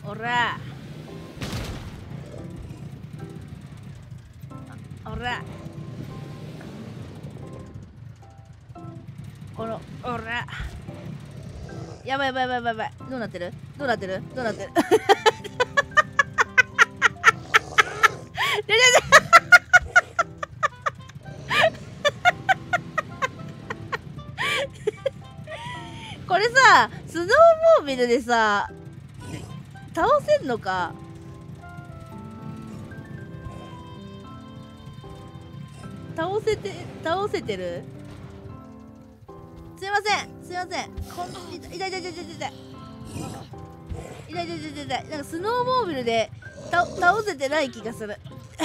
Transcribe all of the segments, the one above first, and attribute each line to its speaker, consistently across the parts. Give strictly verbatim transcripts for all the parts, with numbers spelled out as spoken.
Speaker 1: おらおらこのおらやばいやばいやばいやばいやばい。どうなってるどうなってるどうなってるこれさ、スノーモービルでさ倒せんのか。倒せて倒せてる。すいませんすいません。こん痛い痛い痛い痛い痛い痛い痛い痛い痛い痛い痛い痛い。なんかスノーモービルでた倒せてない気がする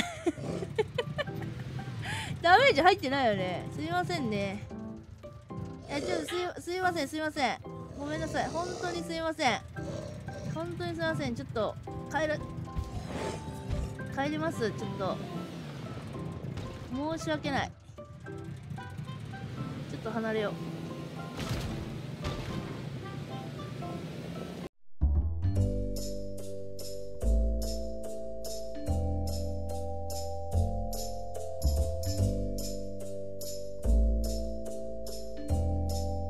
Speaker 1: ダメージ入ってないよね。すいませんね。えちょっとすいすいませんすいません。ごめんなさい。本当にすいません。本当にすいません。ちょっと帰る帰ります。ちょっと申し訳ない。ちょっと離れよう。